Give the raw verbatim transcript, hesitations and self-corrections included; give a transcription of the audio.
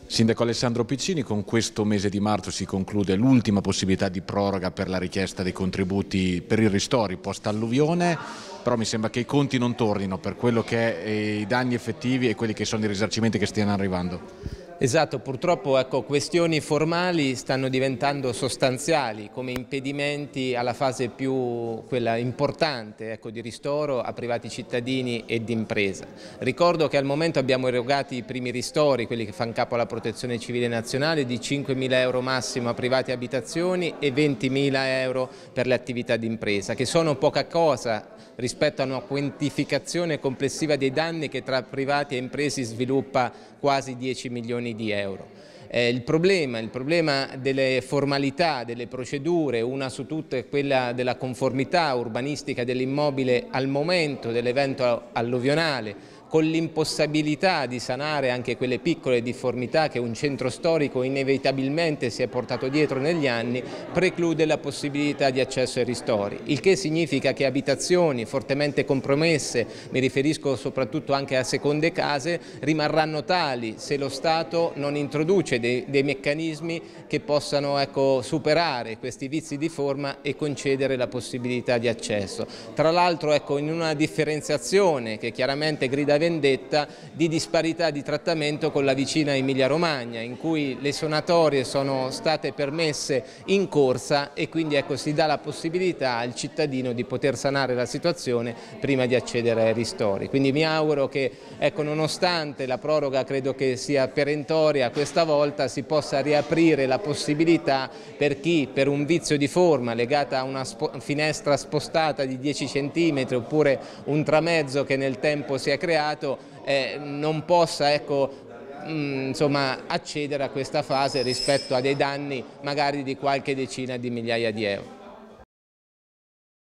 Sindaco Alessandro Piccini, con questo mese di marzo si conclude l'ultima possibilità di proroga per la richiesta dei contributi per i ristori post alluvione, però mi sembra che i conti non tornino per quello che è i danni effettivi e quelli che sono i risarcimenti che stiano arrivando. Esatto, purtroppo ecco, questioni formali stanno diventando sostanziali come impedimenti alla fase più quella importante ecco, di ristoro a privati cittadini e di impresa. Ricordo che al momento abbiamo erogati i primi ristori, quelli che fanno capo alla Protezione Civile Nazionale, di cinquemila euro massimo a private abitazioni e ventimila euro per le attività di impresa, che sono poca cosa rispetto a una quantificazione complessiva dei danni che tra privati e imprese sviluppa quasi dieci milioni di euro. Eh, il, problema, il problema delle formalità, delle procedure, una su tutte è quella della conformità urbanistica dell'immobile al momento dell'evento alluvionale, con l'impossibilità di sanare anche quelle piccole difformità che un centro storico inevitabilmente si è portato dietro negli anni, preclude la possibilità di accesso ai ristori, il che significa che abitazioni fortemente compromesse, mi riferisco soprattutto anche a seconde case, rimarranno tali se lo Stato non introduce dei, dei meccanismi che possano ecco, superare questi vizi di forma e concedere la possibilità di accesso. Tra l'altro ecco, in una differenziazione che chiaramente grida vendetta di disparità di trattamento con la vicina Emilia Romagna, in cui le sanatorie sono state permesse in corsa e quindi ecco, si dà la possibilità al cittadino di poter sanare la situazione prima di accedere ai ristori. Quindi mi auguro che ecco, nonostante la proroga credo che sia perentoria questa volta, si possa riaprire la possibilità per chi per un vizio di forma legata a una spo- finestra spostata di dieci centimetri oppure un tramezzo che nel tempo si è creato Eh, non possa ecco, mh, insomma, accedere a questa fase rispetto a dei danni magari di qualche decina di migliaia di euro.